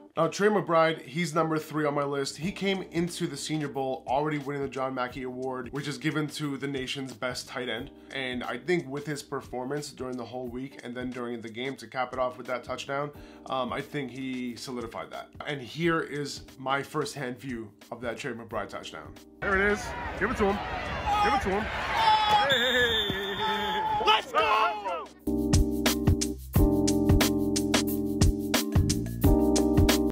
Now, Trey McBride, he's number 3 on my list. He came into the Senior Bowl already winning the John Mackey Award, which is given to the nation's best tight end. And I think with his performance during the whole week and then during the game to cap it off with that touchdown, I think he solidified that. And here is my firsthand view of that Trey McBride touchdown. There it is. Give it to him. Give it to him. Hey,